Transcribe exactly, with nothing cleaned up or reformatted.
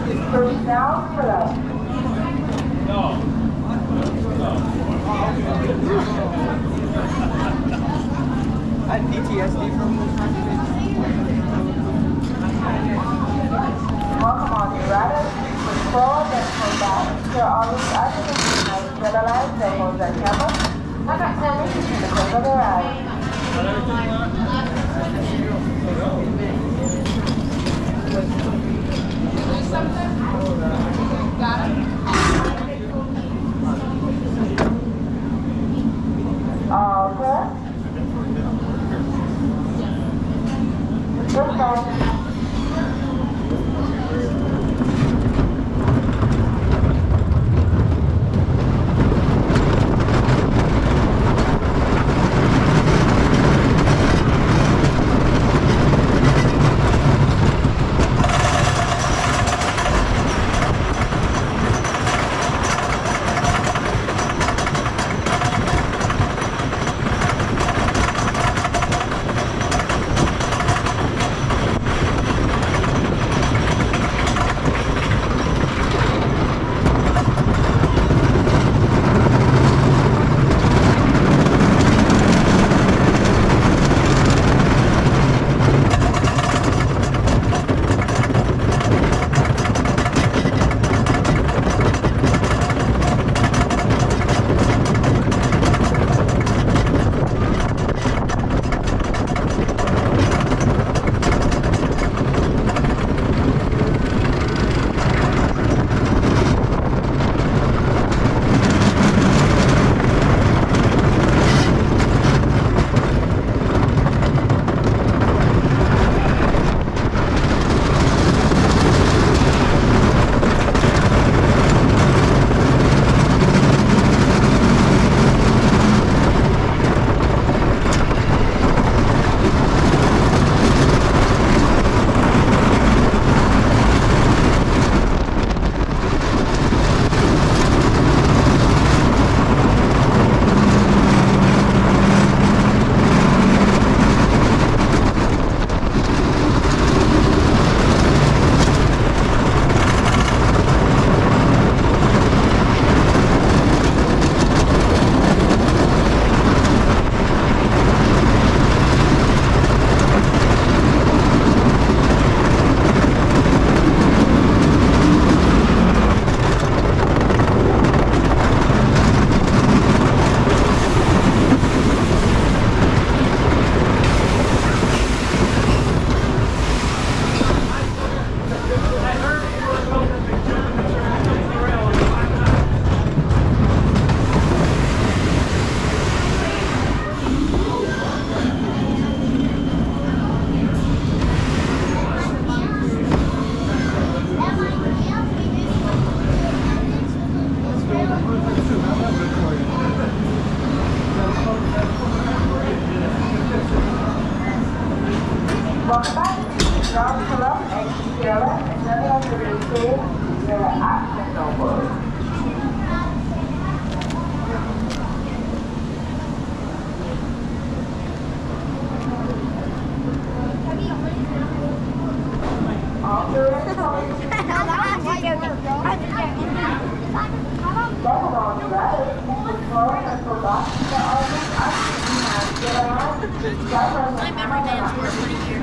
Push down for left. I had P T S D from this time. Welcome on your ride. Push forward and pull back. You're always activating nice realize that holds that camera. Like I said, this is the close of the ride. Got it? All clear? Good go. Welcome back. John Fetterman and Sierra, and then we have to receive the action Knoebels. All the rest of I'm every man's worst when he hears